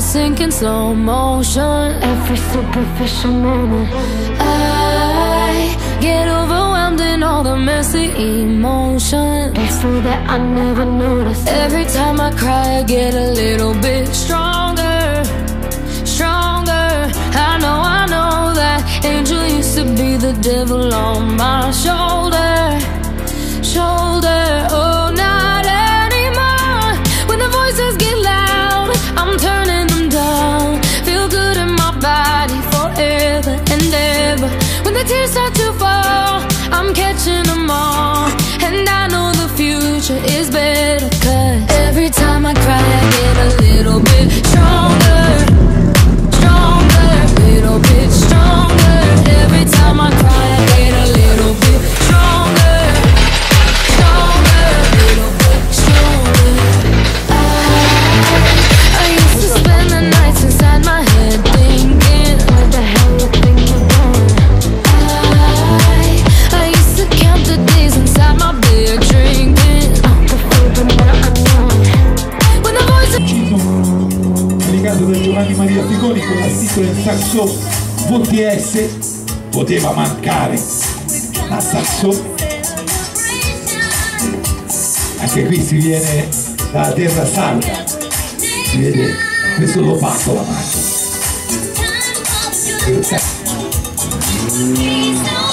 sink in slow motion. Every superficial moment, I get overwhelmed in all the messy emotions. Before that I never noticed. Every time I cry I get a little bit stronger, stronger. I know that angel used to be the devil on my shoulder, shoulder. Oh, not anymore. When the voices get loud, I'm turning them down. Feel good in my body forever and ever. When the tears start to fall, I'm catching them all. And I know the future is better, 'cause every time I cry I get a little bit stronger, stronger, little bit stronger. Every time I cry I get a little bit stronger, stronger, little bit stronger. I used to spend the nights inside my head thinking, where the hell you think you're going? I used to count the days inside my bed drinking. When the voice dedicato da Giovanni Maria Figoni con l'articolo in saxo VTS. Poteva mancare la saxo, anche qui si viene dalla terra sarda, si vede questo lo fatto la mano.